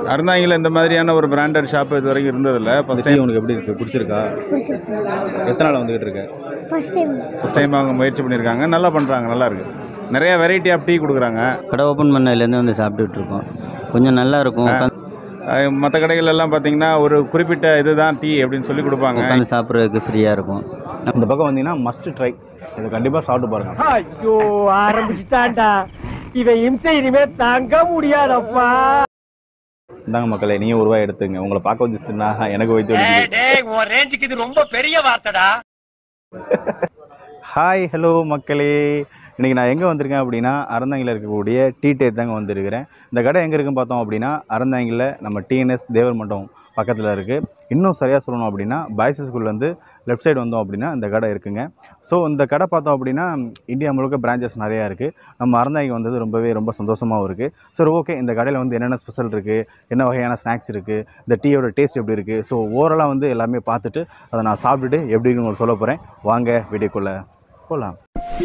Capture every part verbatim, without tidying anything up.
அறந்தாங்கில இந்த மாதிரியான ஒரு பிராண்டட் ஷாப் இது வரைக்கும் இருந்ததில்லை. ஃபர்ஸ்ட் டைம் உனக்கு எப்படி இருக்குது? பிடிச்சிருக்கா? பிடிச்சிருக்கு. எத்தனை நாள் வந்துகிட்டு இருக்க? ஃபர்ஸ்ட் டைம் ஃபர்ஸ்ட் டைம் அவங்க முயற்சி பண்ணியிருக்காங்க. நல்லா பண்ணுறாங்க, நல்லா இருக்குது. நிறைய வெரைட்டி ஆஃப் டீ கொடுக்குறாங்க. கடை ஓப்பன் பண்ணதுலேருந்து வந்து சாப்பிட்டுட்டு இருக்கோம். கொஞ்சம் நல்லா இருக்கும். மற்ற கடைகள் எல்லாம் பார்த்தீங்கன்னா ஒரு குறிப்பிட்ட இதுதான் டீ அப்படின்னு சொல்லி கொடுப்பாங்க. உட்காந்து சாப்பிட்றதுக்கு ஃப்ரீயாக இருக்கும். இந்த பக்கம் வந்தீங்கன்னா மஸ்ட் ட்ரை, இதை கண்டிப்பாக சாப்பிட்டு பாருங்க. ஐயோ ஆரம்பிச்சுட்டான்டா இவன் இம்சை இனிமே தாங்க முடியாதப்பா. இந்தாங்க மக்களே, நீங்க ஒரு ரூபாய் எடுத்துங்க. உங்களை பார்க்க வந்துச்சுன்னா எனக்கு வைத்து ரேஞ்சுக்கு இது ரொம்ப பெரிய வார்த்தைடா. ஹாய் ஹலோ மக்களே, இன்றைக்கி நான் எங்கே வந்திருக்கேன் அப்படின்னா அறந்தாங்கியில் இருக்கக்கூடிய டீ டேட் தாங்க வந்திருக்கிறேன். இந்த கடை எங்கே இருக்குன்னு பார்த்தோம் அப்படின்னா அறந்தாங்கியில் நம்ம டிஎன்எஸ் தேவர் மண்டபம் பக்கத்தில் இருக்குது. இன்னும் சரியாக சொல்லணும் அப்படின்னா பாய்ஸ் ஸ்கூல்லேருந்து லெஃப்ட் சைடு வந்தோம் அப்படின்னா இந்த கடை இருக்குங்க. ஸோ இந்த கடை பார்த்தோம் அப்படின்னா இந்தியா முழுக்க பிரான்ச்சஸ் நிறையா இருக்குது. நம்ம அறந்தாங்கி வந்தது ரொம்பவே ரொம்ப சந்தோஷமாகவும் இருக்குது. சரி, ஓகே, இந்த கடையில் வந்து என்னென்ன ஸ்பெஷல் இருக்குது, என்ன வகையான ஸ்நாக்ஸ் இருக்குது, இந்த டீயோட டேஸ்ட் எப்படி இருக்குது, ஸோ ஓவராலாக வந்து எல்லாமே பார்த்துட்டு அதை நான் சாப்பிட்டுட்டு எப்படின்னு உங்களுக்கு சொல்ல போகிறேன். வாங்க வீடியோக்குள்ளே போகலாம்.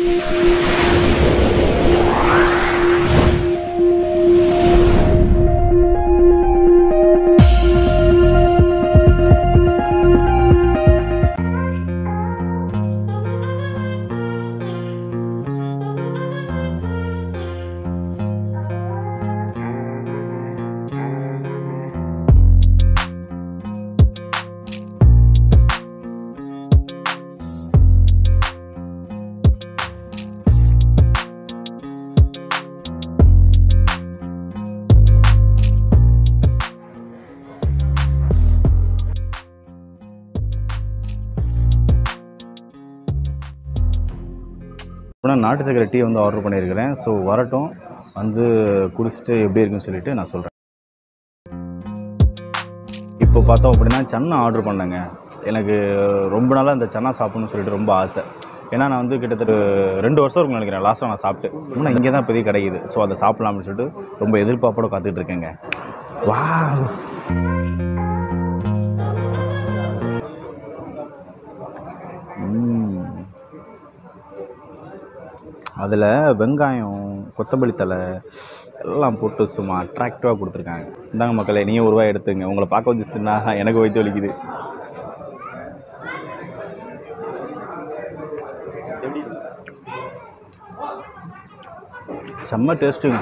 நான் நாட்டு சக்கரை டீ வந்து ஆர்டர் பண்ணியிருக்கிறேன். ஸோ வரட்டும், வந்து குடிச்சிட்டு எப்படி இருக்குன்னு சொல்லிட்டு நான் சொல்கிறேன். இப்போ பார்த்தோம் அப்படின்னா சன்னா ஆர்டர் பண்ணேங்க. எனக்கு ரொம்ப நாளாக இந்த சன்னா சாப்பிட்ணுன்னு சொல்லிட்டு ரொம்ப ஆசை. ஏன்னா நான் வந்து கிட்டத்தட்ட ரெண்டு வருஷம் இருக்குன்னு நினைக்கிறேன் லாஸ்ட்டாக நான் சாப்பிட்டு. இன்னும் இங்கே தான் பெரிய கிடைக்குது. ஸோ அதை சாப்பிட்லாம் அப்படின்னு சொல்லிட்டு ரொம்ப எதிர்பார்ப்போட காத்துட்டு இருக்கேங்க. வா, அதில் வெங்காயம், கொத்தமல்லி தலை எல்லாம் போட்டு சும்மா அட்ராக்டிவாக கொடுத்துருக்காங்க. இந்தாங்க மக்களே, நீங்கள் ஒரு ரூபாய் எடுத்துங்க. உங்களை பார்க்க வந்துச்சுன்னா எனக்கு வைத்து வலிக்குது. செம்ம டேஸ்ட்டுங்க.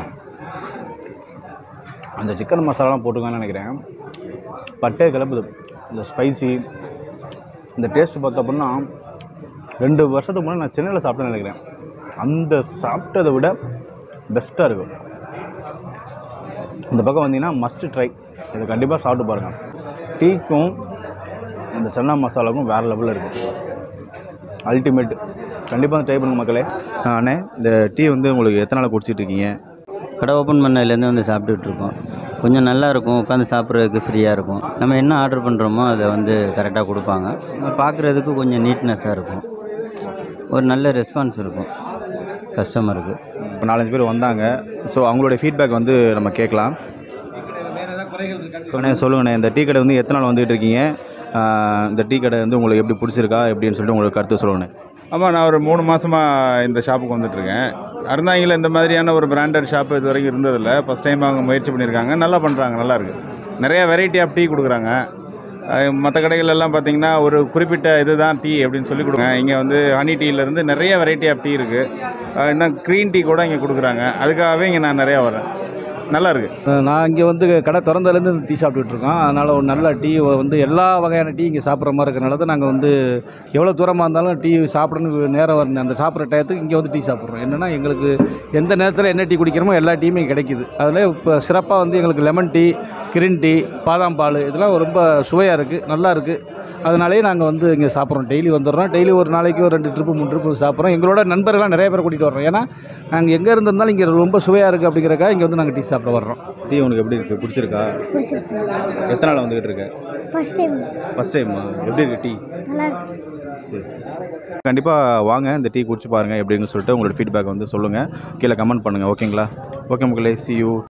அந்த சிக்கன் மசாலாலாம் போட்டுக்கான்னு நினைக்கிறேன். பட்டை கிளப்புது. இந்த ஸ்பைசி, இந்த டேஸ்ட்டு பார்த்தோம் அப்படின்னா ரெண்டு வருஷத்துக்கு முன்னாடி நான் சென்னையில் சாப்பிட்டேன்னு நினைக்கிறேன். அந்த சாப்பிட்டதை விட பெஸ்ட்டாக இருக்கும். இந்த பக்கம் வந்தீங்கன்னா மஸ்ட்டு ட்ரை, இதை கண்டிப்பாக சாப்பிட்டு பாருங்கள். டீக்கும் அந்த சன்னா மசாலாவுக்கும் வேறு லெவலில் இருக்குது. அல்டிமேட். கண்டிப்பாக ட்ரை பண்ணுங்க மக்களே. அண்ணே, இந்த டீ வந்து உங்களுக்கு எத்தனை நாள் குடிச்சிட்டு இருக்கீங்க? கடை ஓப்பன் பண்ணதுலேருந்து வந்து சாப்பிட்டுட்டு இருக்கோம். கொஞ்சம் நல்லா இருக்கும். உட்காந்து சாப்பிட்றதுக்கு ஃப்ரீயாக இருக்கும். நம்ம என்ன ஆர்டர் பண்ணுறோமோ அதை வந்து கரெக்டாக கொடுப்பாங்க. பார்க்குறதுக்கு கொஞ்சம் நீட்னஸாக இருக்கும். ஒரு நல்ல ரெஸ்பான்ஸ் இருக்கும் கஸ்டமருக்கு. இப்போ நாலஞ்சு பேர் வந்தாங்க. ஸோ அவங்களுடைய ஃபீட்பேக் வந்து நம்ம கேட்கலாம். சொன்னே சொல்லுங்கண்ணே, இந்த டீ கடை வந்து எத்தனை நாள் வந்துகிட்டு இருக்கீங்க? இந்த டீ கடை வந்து உங்களுக்கு எப்படி பிடிச்சிருக்கா எப்படின்னு சொல்லிட்டு உங்களுக்கு கருத்து சொல்லுங்கண்ணே. ஆமாம், நான் ஒரு மூணு மாதமாக இந்த ஷாப்புக்கு வந்துட்டுருக்கேன். அறந்தாங்கில இந்த மாதிரியான ஒரு பிராண்டட் ஷாப் இது வரைக்கும் இருந்ததில்லை. ஃபஸ்ட் டைம் அவங்க முயற்சி பண்ணியிருக்காங்க. நல்லா பண்ணுறாங்க, நல்லா இருக்குது. நிறைய வெரைட்டி ஆஃப் டீ கொடுக்குறாங்க. மற்ற கடைகள் எல்லாம் பார்த்தீங்கன்னா ஒரு குறிப்பிட்ட இதுதான் டீ அப்படின்னு சொல்லி கொடுங்க. இங்கே வந்து ஹனி டீலேருந்து நிறைய வெரைட்டி ஆஃப் டீ இருக்குது. இன்னும் க்ரீன் டீ கூட இங்கே கொடுக்குறாங்க. அதுக்காகவே இங்கே நான் நிறையா வரேன். நல்லா இருக்குது. நான் இங்கே வந்து கடை திறந்ததுலேருந்து டீ சாப்பிட்டுட்டு இருக்கோம். அதனால் ஒரு நல்ல டீ வந்து எல்லா வகையான டீ இங்கே சாப்பிட்ற மாதிரி இருக்கிறனால தான் நாங்கள் வந்து எவ்வளோ தூரமாக இருந்தாலும் டீ சாப்பிடணும் நேரம் வரணும். அந்த சாப்பிட்ற டயத்துக்கு இங்கே வந்து டீ சாப்பிட்றோம். என்னென்னா எங்களுக்கு எந்த நேரத்தில் என்ன டீ குடிக்கிறோமோ எல்லா டீயுமே கிடைக்குது. அதில் இப்போ சிறப்பாக வந்து எங்களுக்கு லெமன் டீ, கிரீன் டீ, பாதாம் பால் இதெல்லாம் ரொம்ப சுவையாக இருக்குது, நல்லா இருக்குது. அதனாலேயே நாங்கள் வந்து இங்கே சாப்பிட்றோம். டெய்லி வந்துடுறோம். டெய்லி ஒரு நாளைக்கு ஒரு ரெண்டு ட்ரிப்பு மூணு ட்ரிப்பு சாப்பிட்றோம். எங்களோட நண்பர்கள்லாம் நிறைய பேர் கூட்டிகிட்டு வர்றோம். ஏன்னா நாங்கள் எங்கே இருந்திருந்தாலும் இங்கே ரொம்ப சுவையாக இருக்குது அப்படிங்கிறக்காக இங்கே வந்து நாங்கள் டீ சாப்பிட வர்றோம். டீ உனக்கு எப்படி இருக்குது? பிடிச்சிருக்கா? பிடிச்சிருக்கு. எத்தனை நாள் வந்துகிட்டு இருக்க? First time. First time. எப்படி இருக்குது டீ? நல்லா இருக்கு. சரி சரி, கண்டிப்பாக வாங்க, இந்த டீ குடிச்சு பாருங்கள் எப்படின்னு சொல்லிட்டு உங்களோட ஃபீட்பேக் வந்து சொல்லுங்கள். கீழே கமெண்ட் பண்ணுங்கள். ஓகேங்களா? ஓகே மக்களே, see you.